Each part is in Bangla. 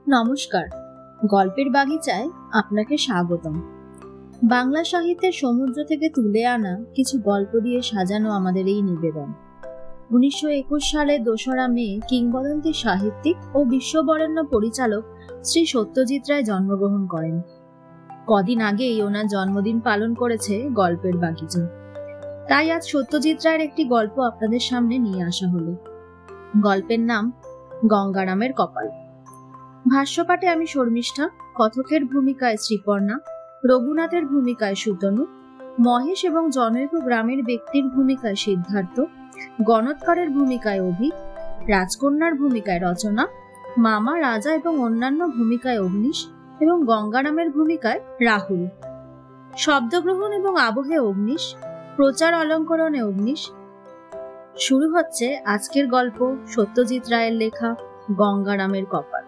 নমস্কার, গল্পের বাগিচায় আপনাকে স্বাগতম। বাংলা সাহিত্যের সমুদ্র থেকে তুলে আনা কিছু গল্প দিয়ে সাজানো আমাদের এই নিবেদন। 1921 সালের 2রা মে কিংবদন্তি সাহিত্যিক ও বিশ্ববরেণ্য পরিচালক শ্রী সত্যজিৎ রায় জন্মগ্রহণ করেন। কদিন আগেই ওনার জন্মদিন পালন করেছে গল্পের বাগিচা। তাই আজ সত্যজিৎ রায়ের একটি গল্প আপনাদের সামনে নিয়ে আসা হলো। গল্পের নাম গঙ্গারামের কপাল। ভাষ্যপাঠে আমি শর্মিষ্ঠা, কথকের ভূমিকায় শ্রীপর্ণা, রঘুনাথের ভূমিকায় সুতনু, মহেশ এবং জনৈক গ্রামের ব্যক্তির ভূমিকায় সিদ্ধার্থ, গণৎকারের ভূমিকায় অভি, রাজকন্যার ভূমিকায় রচনা, মামা, রাজা এবং অন্যান্য ভূমিকায় অগ্নিশ এবং গঙ্গারামের ভূমিকায় রাহুল। শব্দগ্রহণ এবং আবহে অগ্নিশ, প্রচার অলঙ্করণে অগ্নিশ। শুরু হচ্ছে আজকের গল্প সত্যজিৎ রায়ের লেখা গঙ্গারামের কপাল।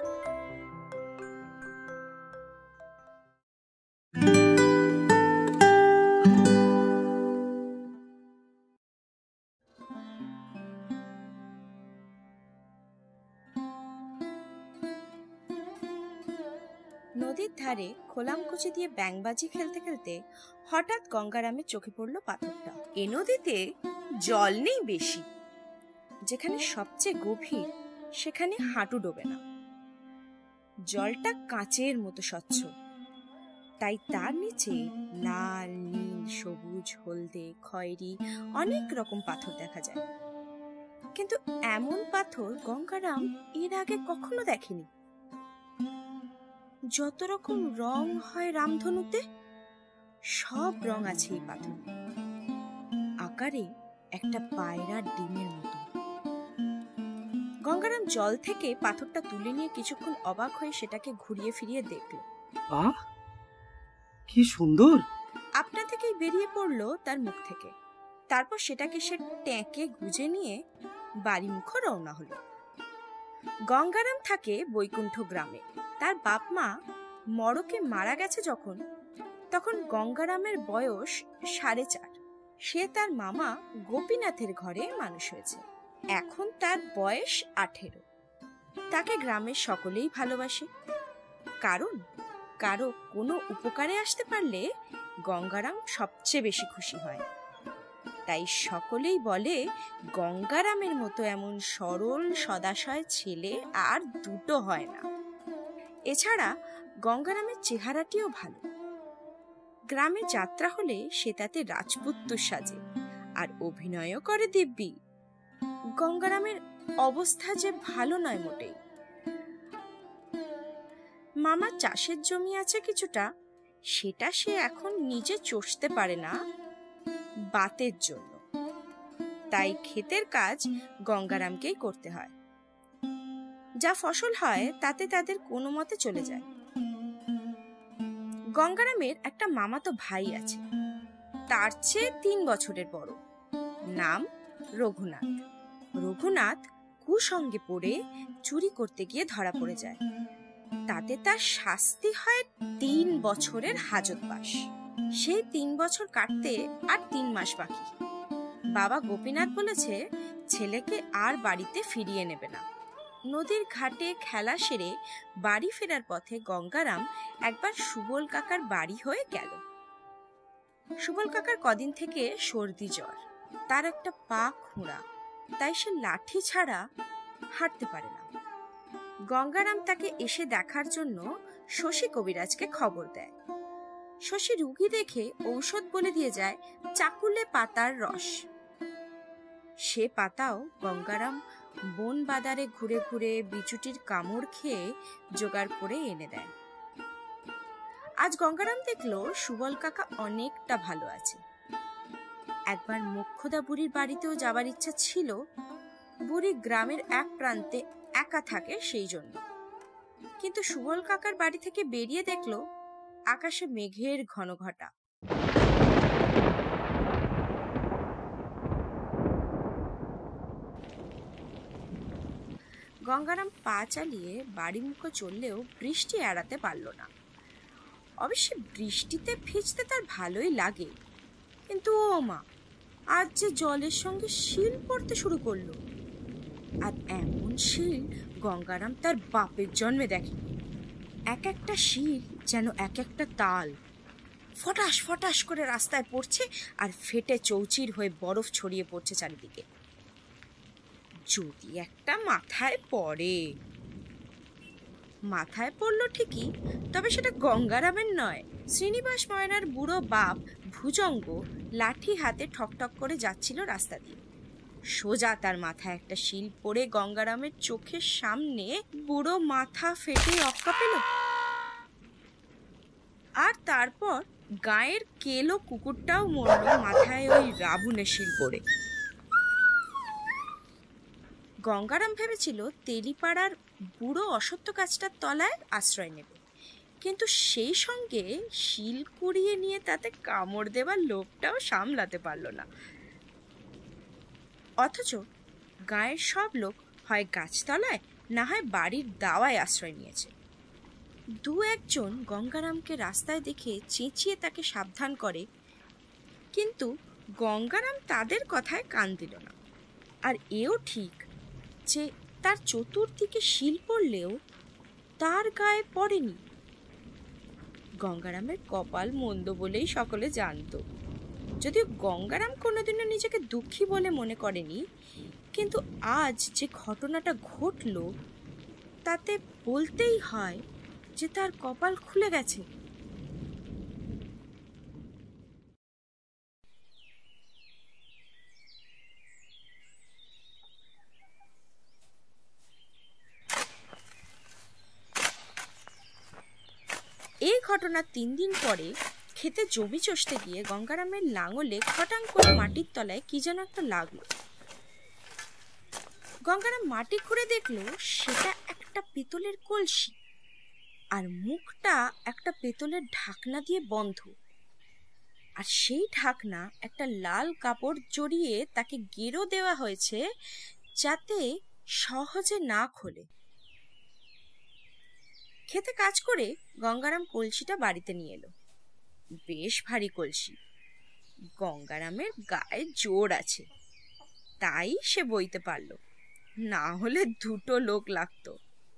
নদীর ধারে খোলামকুচি দিয়ে ব্যাঙবাজি খেলতে খেলতে হঠাৎ গঙ্গারামের চোখে পড়ল পাথরটা। এ নদীতে জল নেই বেশি, যেখানে সবচেয়ে গভীর সেখানে হাঁটু ডোবে না। জলটা কাঁচের মতো স্বচ্ছ, তাই তার নিচে লাল, নীল, সবুজ, হলদে, খয়েরি অনেক রকম পাথর দেখা যায়। কিন্তু এমন পাথর গঙ্গারাম এর আগে কখনো দেখেনি। যত রকম রং হয় রামধনুতে, সব রং আছে এই পাথরে। আকারে একটা পায়রার ডিমের মতো। গঙ্গারাম জল থেকে পাথরটা তুলে নিয়ে কিছুক্ষণ অবাক হয়ে সেটাকে ঘুরিয়ে ফিরিয়ে দেখল। বাহ, কি সুন্দর! আপনা থেকেই বেরিয়ে পড়লো তার মুখ থেকে। তারপর সেটাকে সে ট্যাঁকে গুজে নিয়ে বাড়ি মুখ রওনা হলো। গঙ্গারাম থাকে বৈকুণ্ঠ গ্রামে। তার বাপ মা মড়কে মারা গেছে তখন গঙ্গারামের বয়স 4.5। সে তার মামা গোপীনাথের ঘরে মানুষ হয়েছে। এখন তার বয়স 18। তাকে গ্রামের সকলেই ভালোবাসে, কারণ কারো কোনো উপকারে আসতে পারলে গঙ্গারাম সবচেয়ে বেশি খুশি হয়। তাই সকলেই বলে গঙ্গারামের মতো এমন সরল সদাশয় ছেলে আর দুটো হয় না। এছাড়া গঙ্গারামের চেহারাটিও ভালো। গ্রামে যাত্রা হলে সে তাতে রাজপুত্র সাজে আর অভিনয়ও করে দিব্যি। গঙ্গারামের অবস্থা যে ভালো নয় মোটেই। মামার চাষের জমি আছে কিছুটা, সেটা সে এখন নিজে চষতে পারে না বাতের জন্য, তাই ক্ষেতের কাজ গঙ্গারামকেই করতে হয়। যা ফসল হয় তাতে তাদের কোনো মতে চলে যায়। গঙ্গারামের একটা মামাতো ভাই আছে, তার চেয়ে 3 বছরের বড়। নাম রঘুনাথ। রঘুনাথ কুসঙ্গে পড়ে চুরি করতে গিয়ে ধরা পড়ে যায়। তাতে তার শাস্তি হয় 3 বছরের হাজতবাস। সেই 3 বছর কাটতে আর 3 মাস বাকি। বাবা গোপীনাথ বলেছে ছেলেকে আর বাড়িতে ফিরিয়ে নেবে না। নদীর ঘাটে খেলা সেরে বাড়ি ফেরার পথে গঙ্গারাম একবার সুবল কাকার বাড়ি হয়ে গেল। সুবল কাকার কদিন থেকে সর্দি জ্বর, তার একটা পা খোঁড়া, তাই সে লাঠি ছাড়া হাঁটতে পারে না। গঙ্গারাম তাকে এসে দেখার জন্য শশী কবিরাজকে খবর দেয়। শশী রুগী দেখে ঔষধ বলে দিয়ে যায় চাকুলে পাতার রস। সে পাতাও গঙ্গারাম বন বাদারে ঘুরে ঘুরে বিচুটির কামড় খেয়ে জোগাড় করে এনে দেয়। আজ গঙ্গারাম দেখলো সুবল কাকা অনেকটা ভালো আছে। একবার মোক্ষদা বুড়ির বাড়িতেও যাবার ইচ্ছা ছিল। বুড়ি গ্রামের এক প্রান্তে একা থাকে সেই জন্য। কিন্তু সুবল কাকার বাড়ি থেকে বেরিয়ে দেখলো আকাশে মেঘের ঘন ঘটা। গঙ্গারাম পা চালিয়ে বাড়ি মুখ চললেও বৃষ্টি এড়াতে পারল না। অবশ্য বৃষ্টিতে ভিজতে তার ভালোই লাগে, কিন্তু ও মা, আজ যে জলের সঙ্গে শিল পড়তে শুরু করলো। আর এমন শিল গঙ্গারাম তার বাপের জন্মে দেখেনি। এক একটা শিল যেন এক একটা তাল, ফটাস ফটাস করে রাস্তায় পড়ছে আর ফেটে চৌচির হয়ে বরফ ছড়িয়ে পড়ছে চারিদিকে। যদি একটা মাথায় পড়ে, মাথায় পড়লো ঠিকই, তবে সেটা গঙ্গারামের নয়, শ্রীনিবাস ময়নার বুড়ো বাপ ভুজঙ্গ লাঠি হাতে ঠকঠক করে যাচ্ছিল রাস্তা দিয়ে। সোজা তার মাথায় একটা শিল পড়ে গঙ্গারামের চোখের সামনে বুড়ো মাথা ফেটে অক্কা পেল। আর তারপর গায়ের কেলো কুকুরটাও মরল মাথায় ওই রাবুনের শিল পড়ে। গঙ্গারাম ভেবেছিল তেলিপাড়ার বুড়ো অসত্য গাছটার তলায় আশ্রয় নেবে, কিন্তু সেই সঙ্গে শিল কুড়িয়ে নিয়ে তাতে কামড় দেওয়ার লোভটাও সামলাতে পারল না। অথচ গায়ের সব লোক হয় গাছতলায়, না হয় বাড়ির দাওয়ায় আশ্রয় নিয়েছে। দু একজন গঙ্গারামকে রাস্তায় দেখে চেঁচিয়ে তাকে সাবধান করে, কিন্তু গঙ্গারাম তাদের কথায় কান দিল না। আর এও ঠিক যে তার চতুর্দিকে শিল পড়লেও তার গায়ে পড়েনি। গঙ্গারামের কপাল মন্দ বলেই সকলে জানত। যদিও গঙ্গারাম কোনোদিনও নিজেকে দুঃখী বলে মনে করেনি, কিন্তু আজ যে ঘটনাটা ঘটল তাতে বলতেই হয় যে তার কপাল খুলে গেছে। এই ঘটনার 3 দিন পরে খেতে জমি চষতে গিয়ে গঙ্গারামের লাঙলে খটাং করে মাটির তলায় কি যেন একটা লাগলো। গঙ্গারাম মাটি খুঁড়ে দেখলো সেটা একটা পেতলের কলসি, আর মুখটা একটা পেতলের ঢাকনা দিয়ে বন্ধ। আর সেই ঢাকনা একটা লাল কাপড় জড়িয়ে তাকে গেরো দেওয়া হয়েছে যাতে সহজে না খোলে। খেতে কাজ করে গঙ্গারাম কলসিটা বাড়িতে নিয়ে এলো। বেশ ভারী কলসি। গঙ্গারামের গায়ে জোর আছে, তাই সে বইতে পারল, না হলে 2টো লোক লাগতো।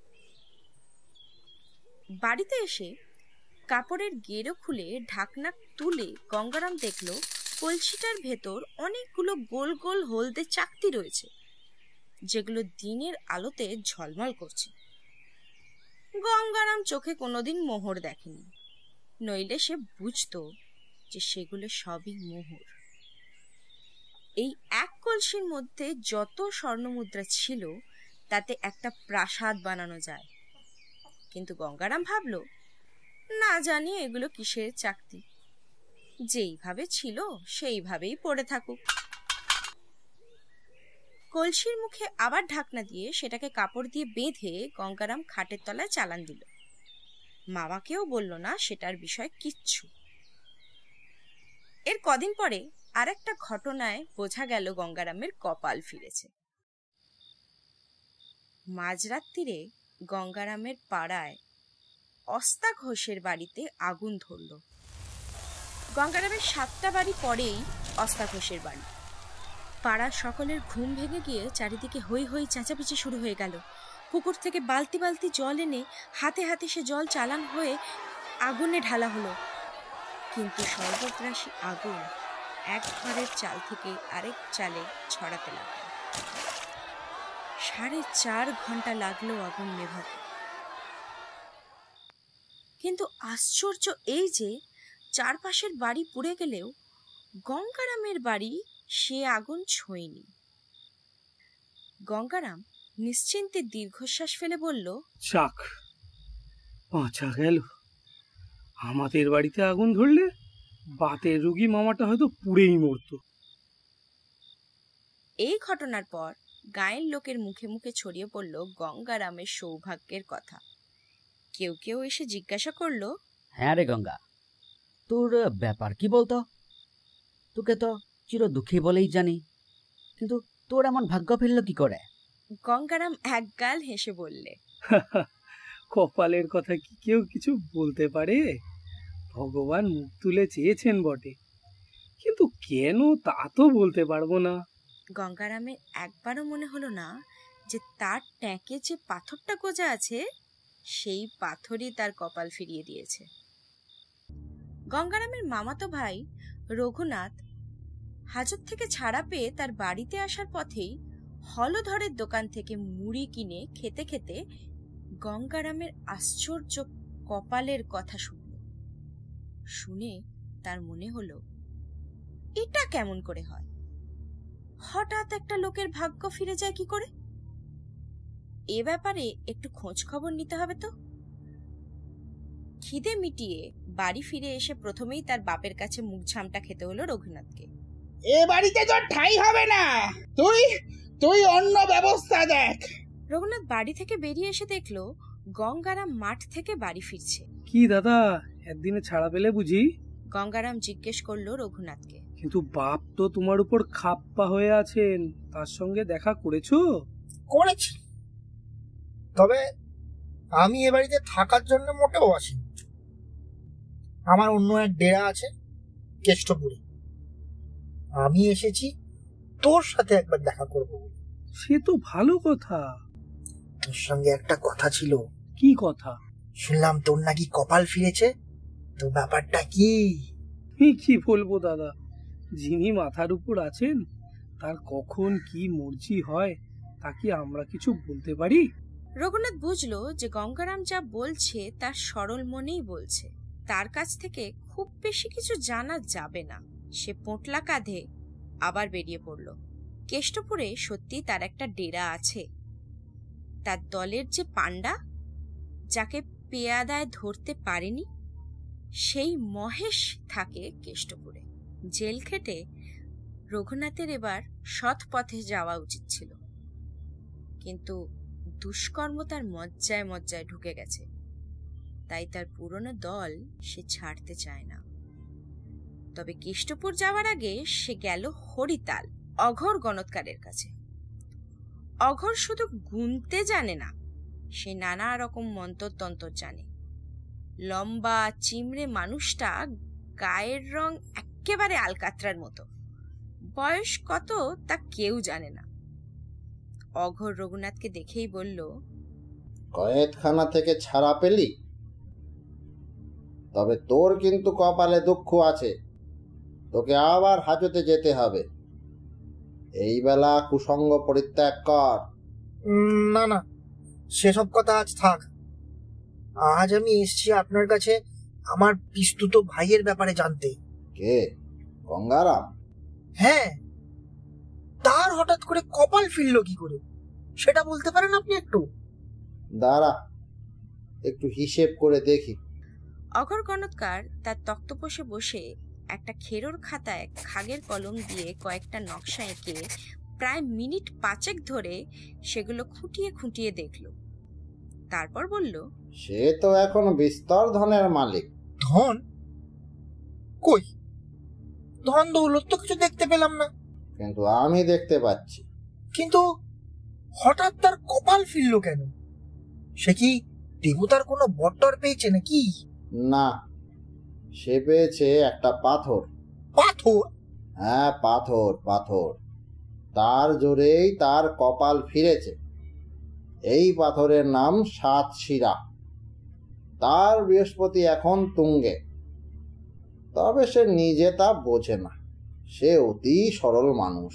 বাড়িতে এসে কাপড়ের গেরো খুলে ঢাকনা তুলে গঙ্গারাম দেখলো কলসিটার ভেতর অনেকগুলো গোল গোল হলদে চাকতি রয়েছে, যেগুলো দিনের আলোতে ঝলমল করছে। গঙ্গারাম চোখে কোনোদিন মোহর দেখেনি, নইলে সে বুঝতো যে সেগুলো সবই মোহর। এই এক কলসির মধ্যে যত স্বর্ণমুদ্রা ছিল তাতে একটা প্রাসাদ বানানো যায়। কিন্তু গঙ্গারাম ভাবলো, না জানি এগুলো কিসের চাকতি, যেইভাবে ছিল সেইভাবেই পড়ে থাকুক। কলসির মুখে আবার ঢাকনা দিয়ে সেটাকে কাপড় দিয়ে বেঁধে গঙ্গারাম খাটের তলায় চালান দিল। মামাকেও বলল না সেটার বিষয় কিচ্ছু। এর কদিন পরে আর একটা ঘটনায় বোঝা গেল গঙ্গারামের কপাল ফিরেছে। মাঝরাত্রিরে গঙ্গারামের পাড়ায় অস্তা ঘোষের বাড়িতে আগুন ধরল। গঙ্গারামের 7টা বাড়ি পরেই অস্তা ঘোষের বাড়ি। পাড়ার সকলের ঘুম ভেঙে গিয়ে চারিদিকে হই হই চেঁচামেচি শুরু হয়ে গেল। পুকুর থেকে বালতি বালতি জল এনে হাতে হাতে সে জল চালান হয়ে আগুনে ঢালা হলো। কিন্তু সর্বগ্রাসী আগুন এক ঘরের চাল থেকে আরেক চালে ছড়াতে লাগলো। 4.5 ঘন্টা লাগলো আগুন নেভাতে। কিন্তু আশ্চর্য এই যে চারপাশের বাড়ি পুড়ে গেলেও গঙ্গারামের বাড়ি সে আগুন ছোঁয়নি। গঙ্গারাম নিশ্চিন্তে দীর্ঘশ্বাস ফেলে বলল, যাক, বাঁচা গেল। আমাদের বাড়িতে আগুন ধরলে বাতের রোগী মামাটা হয়তো পুড়েই মরত। এই ঘটনার পর গায়ের লোকের মুখে মুখে ছড়িয়ে পড়ল গঙ্গারামের সৌভাগ্যের কথা। কেউ কেউ এসে জিজ্ঞাসা করলো, হ্যাঁ রে গঙ্গা, তোর ব্যাপার কি বলতো? তোকে তো চির দুঃখী বলেই জানি, কিন্তু তোর এমন ভাগ্য ফেললো কি করে? গঙ্গারাম একগাল হেসে বললে, কপালের কথা কি কেউ কিছু বলতে পারে? ভগবান মুখ তুলে চেয়েছেন বটে, কিন্তু কেন তা তো বলতে পারবো না। গঙ্গারামের একবারও মনে হলো না যে তার ট্যাঁকে যে পাথরটা গোজা আছে সেই পাথরই তার কপাল ফিরিয়ে দিয়েছে। গঙ্গারামের মামাতো ভাই রঘুনাথ হাজত থেকে ছাড়া পেয়ে তার বাড়িতে আসার পথেই হলধরের দোকান থেকে মুড়ি কিনে খেতে খেতে গঙ্গারামের আশ্চর্য কপালের কথা শুনল। শুনে তার মনে হলো, এটা কেমন করে হয়? হঠাৎ একটা লোকের ভাগ্য ফিরে যায় কি করে? এ ব্যাপারে একটু খোঁজ খবর নিতে হবে তো। খিদে মিটিয়ে বাড়ি ফিরে এসে প্রথমেই তার বাপের কাছে মুখ ঝামটা খেতে হলো রঘুনাথকে। এ বাড়িতে তোর ঠাঁই হবে না, তুই তুই অন্য ব্যবস্থা দেখ। রঘুনাথ বাড়ি থেকে বেরিয়ে এসে দেখলো গঙ্গারাম মাঠ থেকে বাড়ি ফিরছে। কি দাদা, একদিনে ছাড়া পেলে বুঝি? গঙ্গারাম জিজ্ঞেস করলো রঘুনাথকে। কিন্তু বাপ তো তোমার উপর খাপ্পা হয়ে আছেন, তার সঙ্গে দেখা করেছো? করেছি, তবে আমি এ বাড়িতে থাকার জন্য মোটেও আসিনি। আমার অন্য এক ডেরা আছে কেষ্টপুরে। আমি এসেছি তোর সাথে একবার দেখা করব। সে তো ভালো কথা। তোর সঙ্গে একটা কথা ছিল। কি কথা? শুনলাম তোর নাকি কপাল ফিরেছে, তো ব্যাপারটা কি? কি বলবো দাদা, যিনি মাথার উপর আছেন তার কখন কি মর্জি হয় তা কি আমরা কিছু বলতে পারি? রঘুনাথ বুঝলো যে গঙ্গারাম যা বলছে তার সরল মনেই বলছে, তার কাছ থেকে খুব বেশি কিছু জানা যাবে না। সে পোঁটলা কাঁধে আবার বেরিয়ে পড়ল। কেষ্টপুরে সত্যি তার একটা ডেরা আছে। তার দলের যে পান্ডা, যাকে পেয়াদায় ধরতে পারেনি, সেই মহেশ থাকে কেষ্টপুরে। জেল খেটে রঘুনাথের এবার সৎ পথে যাওয়া উচিত ছিল, কিন্তু দুষ্কর্ম তার মজ্জায় মজ্জায় ঢুকে গেছে। তাই তার পুরনো দল সে ছাড়তে চায় না। তবে কেষ্টপুর যাওয়ার আগে সে গেল হরিতাল অঘোর গণৎকারের কাছে। অঘোর শুধু গুনতে জানে না, সে নানা রকম মন্তরতন্ত্র জানে। লম্বা চিমড়ে মানুষটা, গায়ের রং একেবারে আলকাত্রার মতো। বয়স কত তা কেউ জানে না। অঘোর রঘুনাথকে দেখেই বলল, কয়েদখানা থেকে ছাড়া পেলি? তবে তোর কিন্তু কপালে দুঃখ আছে, তোকে আবার হাজতে যেতে হবে। এই বেলা কুসঙ্গ পরিত্যাগ কর। না না, সেসব কথা আজ থাক। আজ আমি এসেছি আপনার কাছে আমার পিস্তুত ভাইয়ের ব্যাপারে জানতে। কে? গঙ্গারাম? হ্যাঁ, তার হঠাৎ করে কপাল ফিরল কি করে সেটা বলতে পারেন আপনি একটু? দাঁড়া, একটু হিসেব করে দেখি। অঘোর গণৎকার তার তক্তপোষে বসে একটা খেরোর খাতায় খাগের কলম দিয়ে কয়েকটা নকশা এঁকে প্রায় মিনিট 5 ধরে সেগুলো খুঁটিয়ে খুঁটিয়ে দেখল। তারপর বলল, সে তো এখন বিস্তর ধনের মালিক। ধন? কই, ধন দৌলত তো কিছু দেখতে পেলাম না। কিন্তু আমি দেখতে পাচ্ছি। কিন্তু হঠাৎ তার কপাল ফিরল কেন? সে কি দেবতার কোনো বট্টর পেয়েছে নাকি? না, সে পেয়েছে একটা পাথর। পাথর? হ্যাঁ, পাথর পাথর। তার জোরেই তার কপাল ফিরেছে। এই পাথরের নাম 7 শিরা। তার বৃহস্পতি এখন তুঙ্গে। তবে সে নিজে তা বোঝে না। সে অতি সরল মানুষ।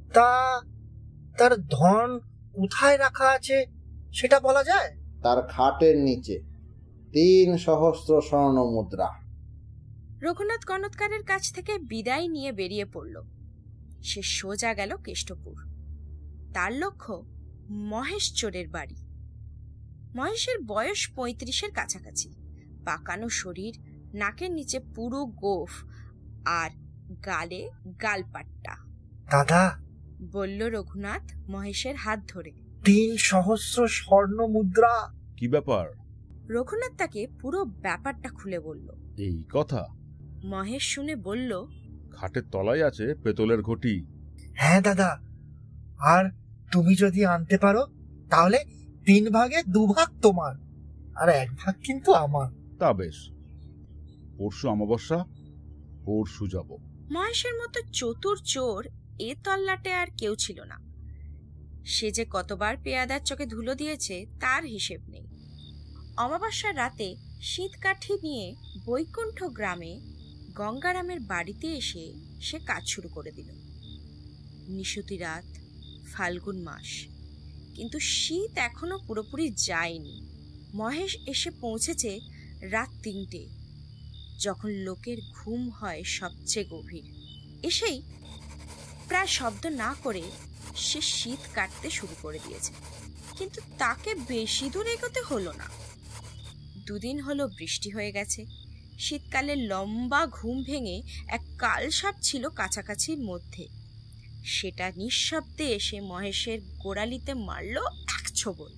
তার ধন কোথায় রাখা আছে সেটা বলা যায়? তার খাটের নিচে 3 সহস্র স্বর্ণ মুদ্রা। রঘুনাথ গণৎকারের কাছ থেকে বিদায় নিয়ে বেরিয়ে পড়ল। সে সোজা গেল কেষ্টপুর। তার লক্ষ্য মহেশ চোরের বাড়ি। মহেশের বয়স 35-এর কাছাকাছি। পাকানো শরীর, নাকের নিচে পুরো গোফ আর গালে গালপাট্টা। দাদা, বলল রঘুনাথ মহেশের হাত ধরে। 3 সহস্র স্বর্ণ মুদ্রা? কি ব্যাপার? রঘুনাথ তাকে পুরো ব্যাপারটা খুলে বলল। এই কথা? মহেশ শুনে বলল, খাটের তলায় আছে পেতলের ঘটি। হ্যাঁ দাদা, আর তুমি যদি আনতে পারো তাহলে 3 ভাগে 2 ভাগ তোমার, আর 1 ভাগ কিন্তু আমার। তা বেশ, পরশু অমাবস্যা, পরশু যাব। মহেশের মতো চতুর চোর এ তল্লাটে আর কেউ ছিল না। সে যে কতবার পেয়াদার চোখে ধুলো দিয়েছে তার হিসেব নেই। অমাবস্যার রাতে শীতকাঠি নিয়ে বৈকুণ্ঠ গ্রামে গঙ্গারামের বাড়িতে এসে সে কাজ শুরু করে দিল। নিশুতি রাত, ফাল্গুন মাস, কিন্তু শীত এখনো পুরোপুরি যায়নি। মহেশ এসে পৌঁছেছে রাত 3টে, যখন লোকের ঘুম হয় সবচেয়ে গভীর। এসেই প্রায় শব্দ না করে সে শীত কাটতে শুরু করে দিয়েছে, কিন্তু তাকে বেশি দূর এগোতে হলো না। 2 দিন হলো বৃষ্টি হয়ে গেছে। শীতকালে লম্বা ঘুম ভেঙে এক কালসাপ ছিল কাছাকাছির মধ্যে। সেটা নিঃশব্দে এসে মহেশের গোড়ালিতে মারল এক ছোবল।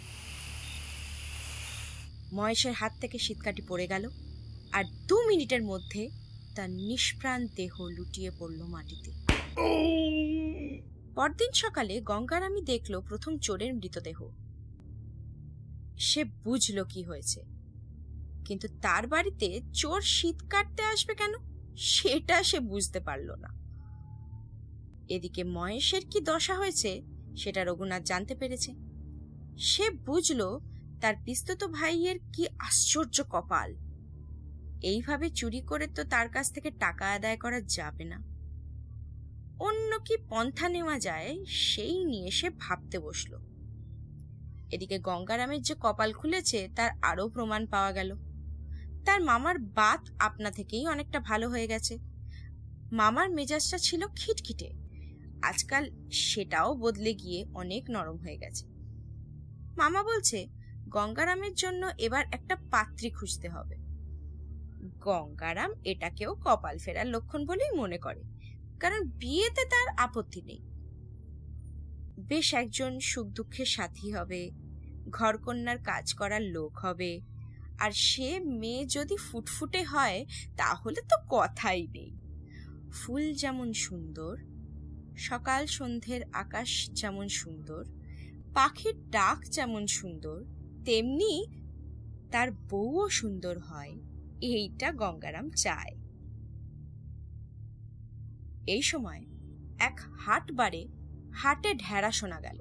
মহেশের হাত থেকে শীতকাঠি পড়ে গেল, আর 2 মিনিটের মধ্যে তার নিষ্প্রাণ দেহ লুটিয়ে পড়ল মাটিতে। পরদিন সকালে গঙ্গারামী দেখল প্রথম চোরের মৃতদেহ। সে বুঝল কি হয়েছে, কিন্তু তার বাড়িতে চোর শীত কাটতে আসবে কেন সেটা সে বুঝতে পারল না। এদিকে মহেশের কি দশা হয়েছে সেটা রঘুনাথ জানতে পেরেছে। সে বুঝল তার পিস্তত ভাইয়ের কি আশ্চর্য কপাল। এইভাবে চুরি করে তো তার কাছ থেকে টাকা আদায় করা যাবে না। অন্য কি পন্থা নেওয়া যায় সেই নিয়ে সে ভাবতে বসল। এদিকে গঙ্গারামের যে কপাল খুলেছে তার আরো প্রমাণ পাওয়া গেল। তার মামার বাত আপনা থেকেই অনেকটা ভালো হয়ে গেছে। মামার মেজাজটা ছিল খিটখিটে, আজকাল সেটাও বদলে গিয়ে অনেক নরম হয়ে গেছে। মামা বলছে গঙ্গারামের জন্য এবার একটা পাত্রী খুঁজতে হবে। গঙ্গারাম এটাকেও কপাল ফেরার লক্ষণ বলেই মনে করে, কারণ বিয়েতে তার আপত্তি নেই। বেশ একজন সুখ দুঃখের সাথী হবে, ঘরকন্যার কাজ করার লোক হবে, আর সে মেয়ে যদি ফুটফুটে হয় তাহলে তো কথাই নেই। ফুল যেমন সুন্দর, সকাল সন্ধ্যের আকাশ যেমন সুন্দর, পাখির ডাক যেমন সুন্দর, তেমনি তার বউও সুন্দর হয়, এইটা গঙ্গারাম চায়। এই সময় এক হাটবারে হাটে ঢেড়া শোনা গেল।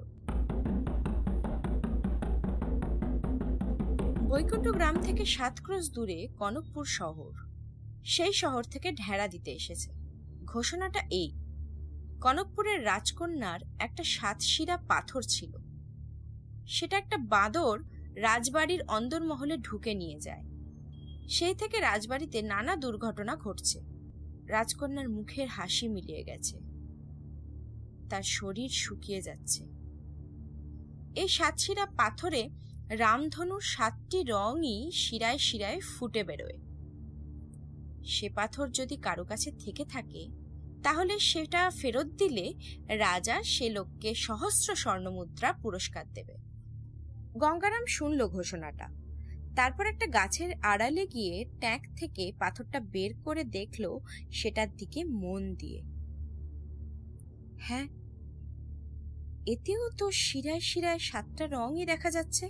বৈকুণ্ঠ গ্রাম থেকে 7 ক্রোশ দূরে কনকপুর শহর। সেই শহর থেকে ঢেড়া দিতে এসেছে। ঘোষণাটা এই: কনকপুরের রাজকন্যার একটা 7 শিরা পাথর ছিল। সেটা একটা বাঁদর রাজবাড়ির অন্দরমহলে ঢুকে নিয়ে যায়। সেই থেকে রাজবাড়িতে নানা দুর্ঘটনা ঘটছে। রাজকন্যার মুখের হাসি মিলিয়ে গেছে, তার শরীর শুকিয়ে যাচ্ছে। এই 7 শিরা পাথরে রামধনুর 7টি রঙই শিরায় শিরায় ফুটে বেরোয়। সে পাথর যদি কারো কাছে থেকে থাকে তাহলে সেটা ফেরত দিলে রাজা সে লোককে সহস্র স্বর্ণমুদ্রা পুরস্কার দেবে। গঙ্গারাম শুনল ঘোষণাটা। তারপর একটা গাছের আড়ালে গিয়ে ট্যাঙ্ক থেকে পাথরটা বের করে দেখল সেটার দিকে মন দিয়ে। হ্যাঁ, এতেও তো শিরায় শিরায় 7টা রঙই দেখা যাচ্ছে।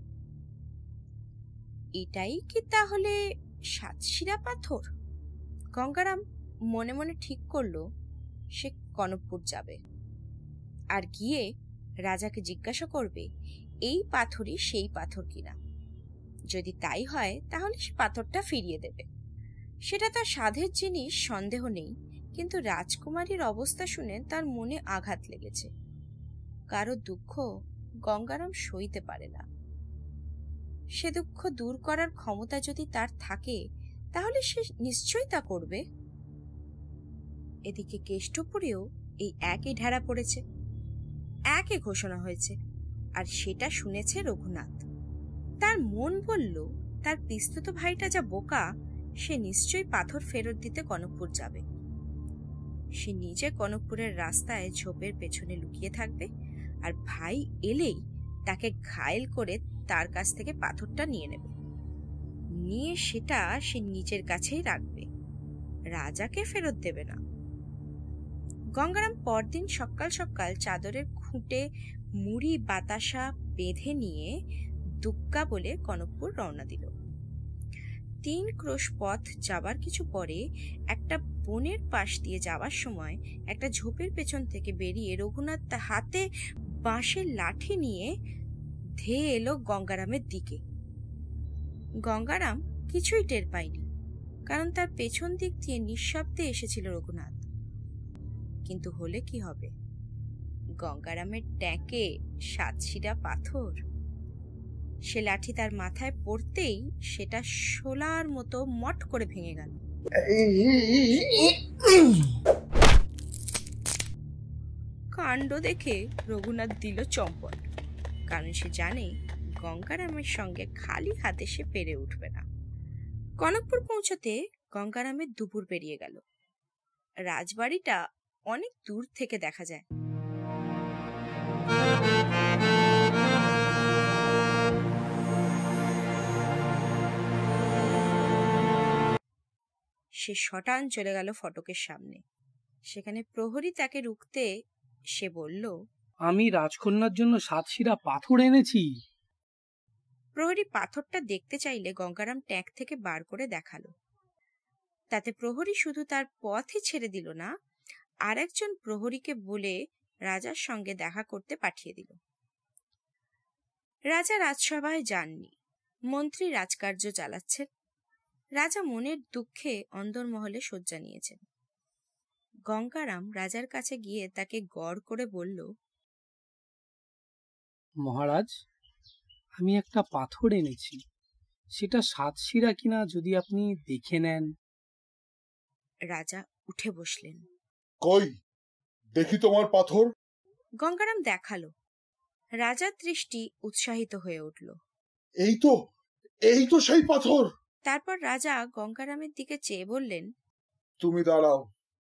এটাই কি তাহলে 7 শিরা পাথর? গঙ্গারাম মনে মনে ঠিক করলো সে কনকপুর যাবে, আর গিয়ে রাজাকে জিজ্ঞাসা করবে এই পাথরই সেই পাথর কিনা। যদি তাই হয় তাহলে সে পাথরটা ফিরিয়ে দেবে। সেটা তার সাধের জিনিস, সন্দেহ নেই, কিন্তু রাজকুমারীর অবস্থা শুনে তার মনে আঘাত লেগেছে। কারো দুঃখ গঙ্গারাম সইতে পারে না। সে দুঃখ দূর করার ক্ষমতা যদি তার থাকে তাহলে সে নিশ্চয়ই তা করবে। এদিকে কেষ্টপুরেও এই একই ঢেড়া পড়েছে, একই ঘোষণা হয়েছে, আর সেটা শুনেছে রঘুনাথ। তার মন বলল তার পিস্তত ভাইটা যা বোকা, সে নিশ্চয়ই পাথর ফেরত দিতে কনকপুর যাবে। সে নিজে কনকপুরের রাস্তায় ঝোপের পেছনে লুকিয়ে থাকবে, আর ভাই এলেই তাকে ঘায়েল করে তার কাছ থেকে পাথরটা নিয়ে নেবে। নিয়ে সেটা সে নিজের কাছেই রাখবে, রাজাকে ফেরত দেবে না। গঙ্গারাম পরদিন সকাল সকাল চাদরের খুঁটে মুড়ি বাতাসা বেঁধে নিয়ে দুগ্গা বলে কনকপুর রওনা দিল। 3 ক্রোশ পথ যাবার কিছু পরে একটা বনের পাশ দিয়ে যাওয়ার সময় একটা ঝোপের পেছন থেকে বেরিয়ে রঘুনাথ হাতে বাঁশের লাঠি নিয়ে ধেয়ে এলো গঙ্গারামের দিকে। গঙ্গারাম কিছুই টের পায়নি, কারণ তার পেছন দিক দিয়ে নিঃশব্দে এসেছিল রঘুনাথ। কিন্তু হলে কি হবে, গঙ্গারামের ট্যাঁকে সাতশিরা পাথর। সে লাঠি তার মাথায় পড়তেই সেটা শোলার মতো মট করে ভেঙে গেল। কাণ্ড দেখে রঘুনাথ দিল চম্পট, কারণ সে জানে গঙ্গারামের সঙ্গে খালি হাতে সে পেরে উঠবে না। কনকপুর পৌঁছতে গঙ্গারামের দুপুর পেরিয়ে গেল। রাজবাড়িটা অনেক দূর থেকে দেখা যায়। সে শটান চলে গেল ফটকের সামনে। সেখানে প্রহরী তাকে রুখতে সে বলল, আমি রাজকন্যার জন্য সাতশিরা পাথর এনেছি। প্রহরী পাথরটা দেখতে চাইলে গঙ্গারাম ট্যাঁক থেকে বার করে দেখালো। তাতে প্রহরী শুধু তার পথই ছেড়ে দিল না, আর একজন প্রহরীকে বলে রাজার সঙ্গে দেখা করতে পাঠিয়ে দিল। রাজা রাজসভায় যাননি, মন্ত্রী রাজকার্য চালাচ্ছেন। রাজা মনের দুঃখে অন্দরমহলে শয্যা নিয়েছেন। গঙ্গারাম রাজার কাছে গিয়ে তাকে গড় করে বলল, মহারাজ, আমি একটা পাথর এনেছি, সেটা সাতশিরা কিনা যদি আপনি দেখে নেন। রাজা উঠে বসলেন। কই দেখি তোমার পাথর। গঙ্গারাম দেখালো। রাজার দৃষ্টি উৎসাহিত হয়ে উঠল। এই তো সেই পাথর। তারপর রাজা গঙ্গারামের দিকে চেয়ে বললেন, তুমি দাঁড়াও,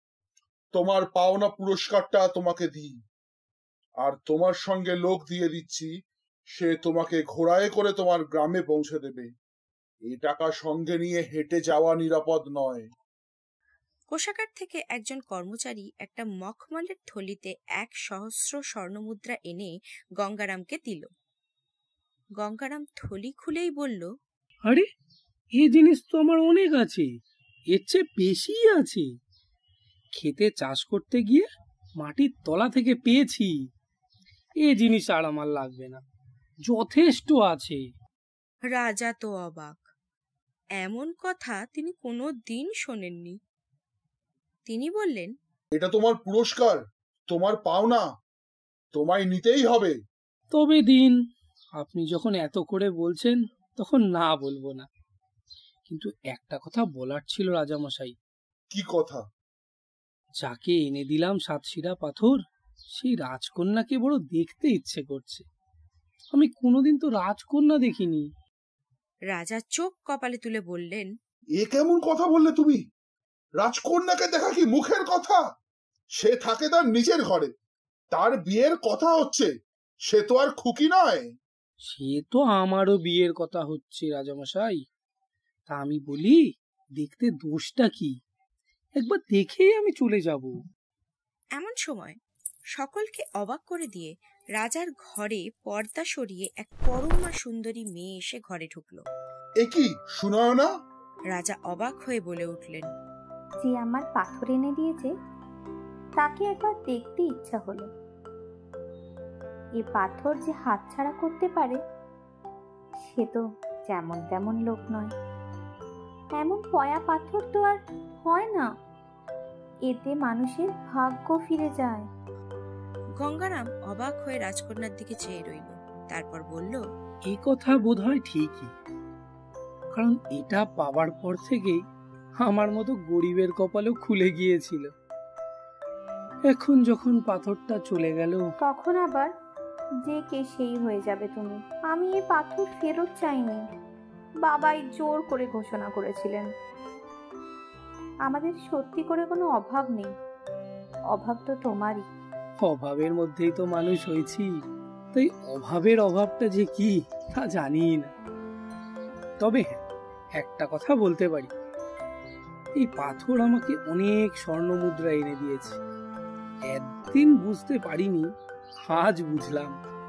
তোমার পাওনা পুরস্কারটা তোমাকে দিই, আর তোমার সঙ্গে লোক দিয়ে দিচ্ছি, সে তোমাকে ঘোড়ায় করে তোমার গ্রামে পৌঁছে দেবে। এই টাকা সঙ্গে নিয়ে হেঁটে যাওয়া নিরাপদ নয়। কোষাগার থেকে একজন কর্মচারী একটা মখমলের থলিতে 1,000 স্বর্ণমুদ্রা এনে গঙ্গারামকে দিল। গঙ্গারাম থলি খুলেই বলল, আরে, এই জিনিস তো আমার অনেক আছে, এর চেয়ে বেশি আছে। খেতে চাষ করতে গিয়ে মাটির তলা থেকে পেয়েছি। এ জিনিস আর আমার লাগবে না, যথেষ্ট আছে। রাজা তো অবাক। এমন কথা তিনি কোনো দিন শোনেননি। তিনি বললেন, এটা তোমার পুরস্কার, তোমার পাওনা, তোমায় নিতেই হবে। তবে দিন, আপনি যখন এত করে বলছেন তখন না বলবো না। কিন্তু একটা কথা বলার ছিল রাজামশাই। কি কথা? যাকে এনে দিলাম সাতশিরা পাথর, সেই রাজকন্যাকে বড় দেখতে ইচ্ছে করছে। আমি কোনোদিন তো রাজকন্যা দেখিনি। রাজা চোখ কপালে তুলে বললেন, এ কেমন কথা বললে তুমি? রাজকন্যাকে দেখা কি মুখের কথা? সে থাকে তার নিজের ঘরে, তার বিয়ের কথা হচ্ছে, সে তো আর খুকি নয়। সে তো আমারও বিয়ের কথা হচ্ছে রাজামশাই। তা আমি বলি, দেখতে দোষটা কি? একবার দেখেই আমি চলে যাব। এমন সময় সকলকে অবাক করে দিয়ে রাজার ঘরে পর্দা সরিয়ে এক পরমা সুন্দরী মেয়ে এসে ঘরে ঢুকলো। এ কি, শোনায় না? রাজা অবাক হয়ে বলে উঠলেন, যে আমার পাথর এনে দিয়েছে তাকে একবার দেখতে ইচ্ছা হলো। এ পাথর যে হাতছাড়া করতে পারে সে তো যেমন তেমন লোক নয়। এমন পয়া পাথর তো আর হয় না, এতে মানুষের ভাগ্য ফিরে যায়। গঙ্গারাম অবাক হয়ে রাজকন্যার দিকে চেয়ে রইল। তারপর বলল, এই কথা বোধহয় ঠিকই, কারণ এটা পাওয়ার পর থেকেই আমার মতো গরিবের কপালও খুলে গিয়েছিল। এখন যখন পাথরটা চলে গেল, তখন আবার যে কে সেই হয়ে যাবে তুমি। আমি এ পাথর ফেরত চাইনি, বাবাই জোর করে ঘোষণা করেছিলেন। আমাদের সত্যি করে কোনো অভাব নেই, অভাব তো তোমারই। অভাবের মধ্যেই তো মানুষ হয়েছি, তাই অভাবের অভাবটা যে কি তা জানি না। তবে একটা কথা বলতে পারি, এই পাথর আমাকে অনেক স্বর্ণমুদ্রা এনে দিয়েছে। একদিন বুঝতে পারিনি, আজ বুঝলাম।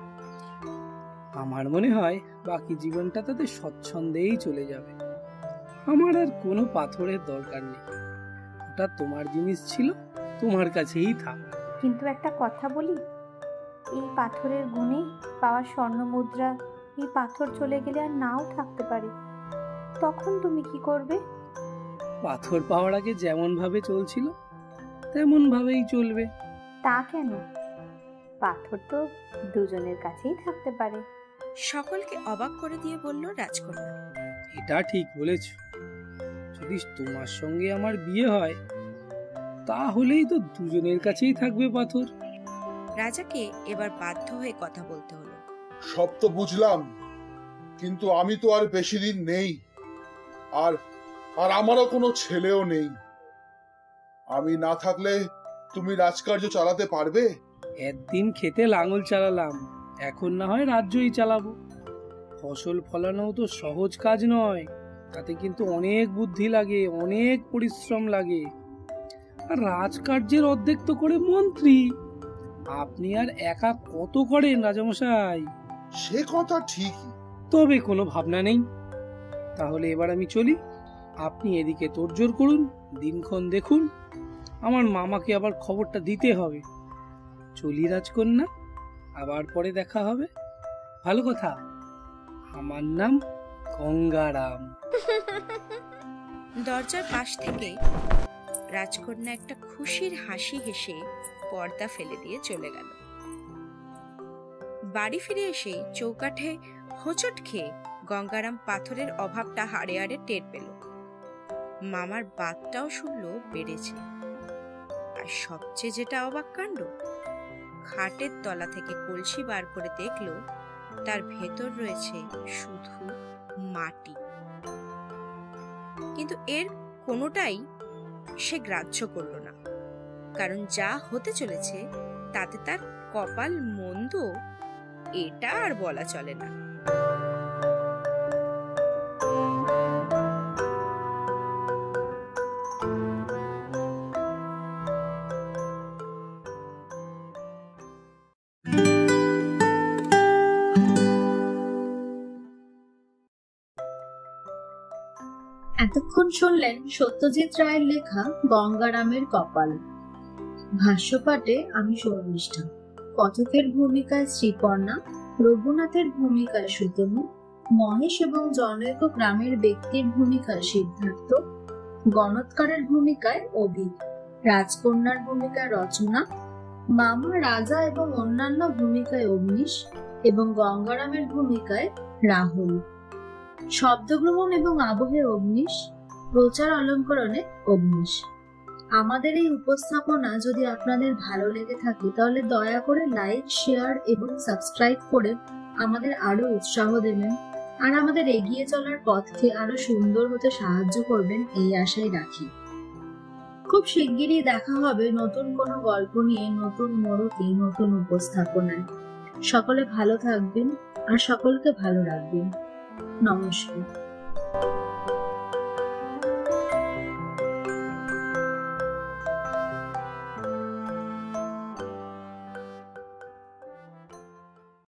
আমার মনে হয় বাকি জীবনটা তাতে স্বচ্ছন্দেই চলে যাবে। আমার আর কোনো পাথরের দরকার নেই। ওটা তোমার জিনিস ছিল, তোমার কাছেই থাক। কিন্তু একটা কথা বলি, এই পাথরের গুণে পাওয়া স্বর্ণ মুদ্রা এই পাথর চলে গেলে আর নাও থাকতে পারে, তখন তুমি কি করবে? পাথর পাওয়ার আগে যেমন ভাবে চলছিল তেমন ভাবেই চলবে। তা কেন? পাথর তো দুজনের কাছেই থাকতে পারে। সকলকে অবাক করে দিয়ে বলল রাজকন্যা। এটা ঠিক বলেছ, যদি তোমার সঙ্গে আমার বিয়ে হয় তাহলেই তো দুজনের কাছেই থাকবে পাথর। রাজাকে এবার বাধ্য হয়ে কথা বলতে হলো। সব তো বুঝলাম, কিন্তু আমি তো আর বেশি দিন নেই, আর আর আমারও কোনো ছেলেও নেই। আমি না থাকলে তুমি রাজকার্য চালাতে পারবে? একদিন খেতে লাঙল চালালাম, এখন না হয় রাজ্যই চালাবো। ফসল ফলানো তো সহজ কাজ নয়, তাতে কিন্তু অনেক বুদ্ধি লাগে, অনেক পরিশ্রম লাগে। আর রাজকার্যের অর্ধেক তো করে মন্ত্রী। আপনি আর একা কত করেন রাজামশাই? সে কথা ঠিকই, তবে কোনো ভাবনা নেই। তাহলে এবার আমি চলি, আপনি এদিকে তোড়জোড় করুন, দিনক্ষণ দেখুন, আমার মামাকে আবার খবরটা দিতে হবে। চলি রাজকন্যা, আবার পরে দেখা হবে। ভালো কথা, আমার নাম গঙ্গারাম। দরজার পাশ থেকে রাজকন্যা একটা খুশির হাসি হেসে পর্দা ফেলে দিয়ে চলে গেল। বাড়ি ফিরে এসে চৌকাঠে হোঁচট খেয়ে গঙ্গারাম পাথরের অভাবটা হাড়ে হাড়ে টের পেল। মামার বাতটাও শুনল বেড়েছে। আর সবচেয়ে যেটা অবাক কাণ্ড, খাটের তলা থেকে কলসি বার করে দেখল তার ভেতর রয়েছে শুধু মাটি। কিন্তু এর কোনোটাই সে গ্রাহ্য করল না, কারণ যা হতে চলেছে তাতে তার কপাল মন্দ, এটা আর বলা চলে না। এতক্ষণ শুনলেন সত্যজিৎ রায়ের লেখা গঙ্গারামের কপাল। ভাষ্যপাঠে আমি শর্মিষ্ঠা, কথকের ভূমিকায় শ্রীপর্ণা, রঘুনাথের ভূমিকায় সুতনু, মহেশ এবং জনৈক গ্রামের ব্যক্তির ভূমিকায় সিদ্ধার্থ, গণৎকারের ভূমিকায় অভি, রাজকন্যার ভূমিকায় রচনা, মামা, রাজা এবং অন্যান্য ভূমিকায় অগ্নিশ এবং গঙ্গারামের ভূমিকায় রাহুল। শব্দগ্রহণ এবং আবহে অগ্নিশ, প্রচার অলঙ্করণে অগ্নিশ। আমাদের এই উপস্থাপনা যদি আপনাদের ভালো লেগে থাকে তাহলে দয়া করে লাইক, শেয়ার এবং সাবস্ক্রাইব করে আমাদের আরো উৎসাহ দেবেন, আর আমাদের এগিয়ে চলার পথকে আরো সুন্দর হতে সাহায্য করবেন এই আশাই রাখি। খুব শিগগিরই দেখা হবে নতুন কোনো গল্প নিয়ে, নতুন মোড়কে, নতুন উপস্থাপনায়। সকলে ভালো থাকবেন আর সকলকে ভালো রাখবেন। নমস্কার।